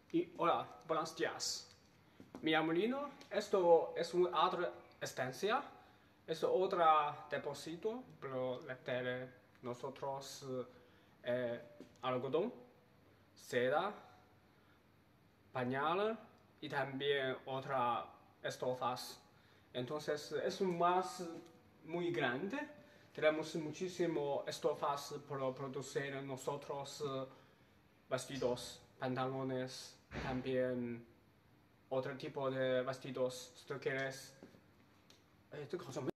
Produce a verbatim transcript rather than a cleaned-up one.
Y hola, buenos días. Me llamo Lino. Esto es una otra estancia. Es otro depósito, pero la tele nosotros eh, algodón, seda, pañal y también otras estofas. Entonces es un más muy grande. Tenemos muchísimas estofas para producir nosotros eh, vestidos, pantalones, también otro tipo de vestidos. Si tú quieres, eh,这个好像没有